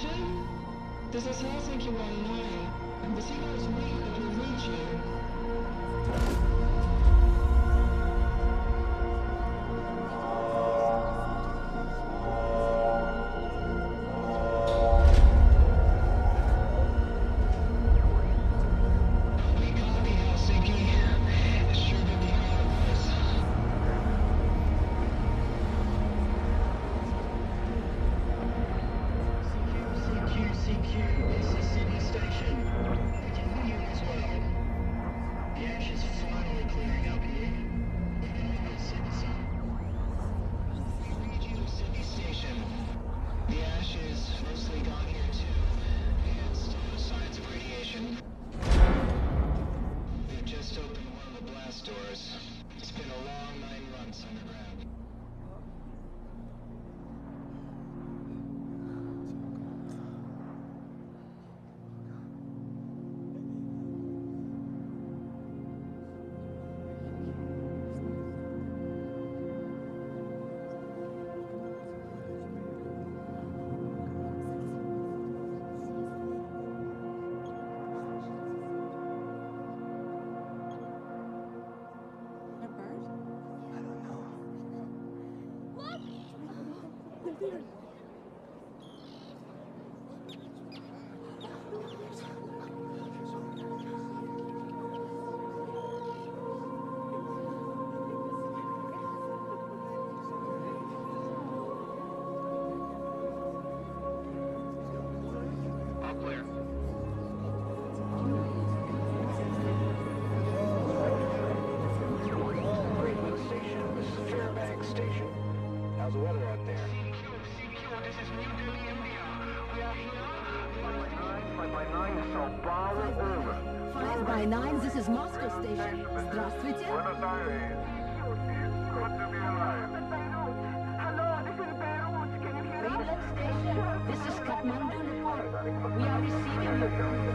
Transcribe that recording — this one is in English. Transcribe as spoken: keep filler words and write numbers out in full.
station? This is Helsinki one nine. The signal is weak, but we'll reach you. How's the weather out there? C Q, C Q, this is New Delhi, India. We are here. five by nine, Sao Paulo, over. five by nine, this is Moscow station. Здравствуйте. Buenos Aires. Good to be alive. Hello, this is Beirut. Can you hear us? Greenland station, this is Kathmandu report. We are receiving you.